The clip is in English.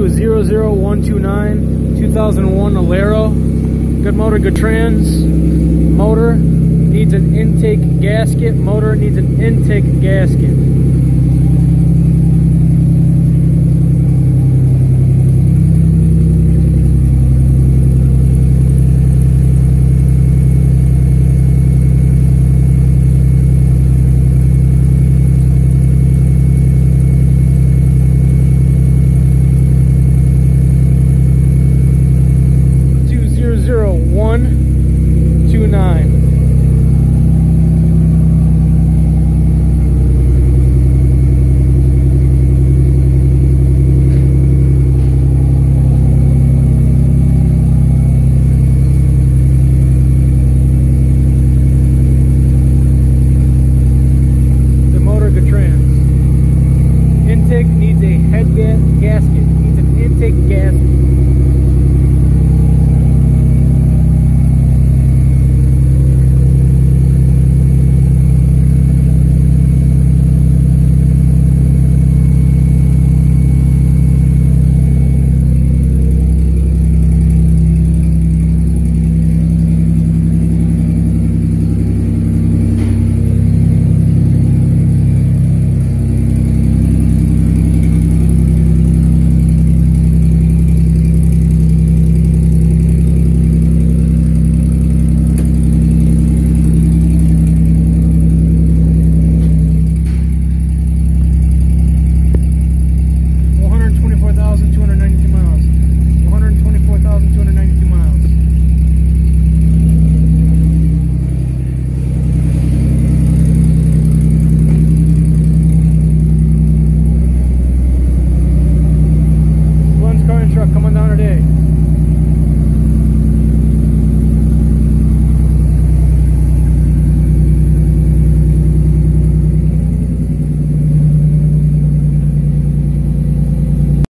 00129 2001 Alero. Good motor, good trans. Motor needs an intake gasket. Motor needs an intake gasket. Intake needs a head gasket. Needs an intake gasket.